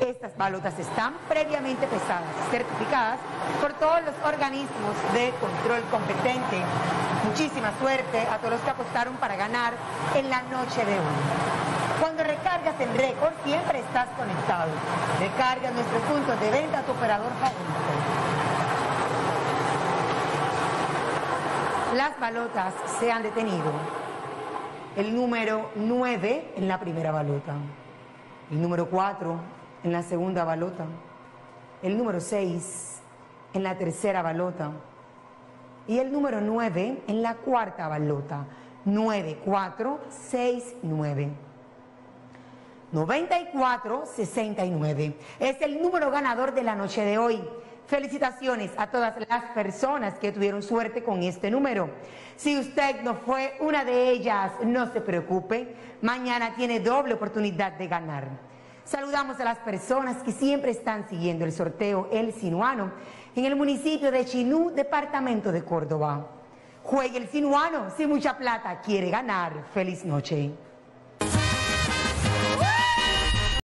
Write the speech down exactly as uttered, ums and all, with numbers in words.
Estas balotas están previamente pesadas y certificadas por todos los organismos de control competente. Muchísima suerte a todos los que apostaron para ganar en la noche de hoy. Cuando recargas en récord, siempre estás conectado. Recarga en nuestros puntos de venta a tu operador favorito. Las balotas se han detenido. El número nueve en la primera balota. El número cuatro en la segunda balota. El número seis en la tercera balota. Y el número nueve en la cuarta balota. nueve, cuatro, seis, nueve. noventa y cuatro sesenta y nueve. Es el número ganador de la noche de hoy. Felicitaciones a todas las personas que tuvieron suerte con este número. Si usted no fue una de ellas, no se preocupe. Mañana tiene doble oportunidad de ganar. Saludamos a las personas que siempre están siguiendo el sorteo El Sinuano en el municipio de Chinú, departamento de Córdoba. Juegue el Sinuano, si mucha plata quiere ganar. Feliz noche.